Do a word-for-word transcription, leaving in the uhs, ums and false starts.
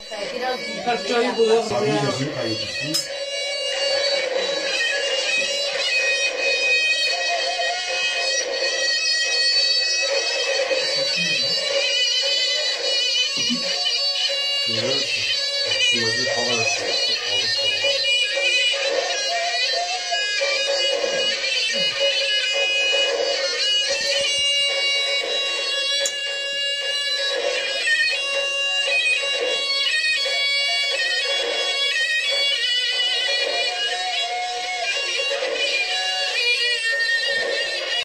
Kaç çayı bu var ya? Görüyor musun? Siyazı falan atıyor.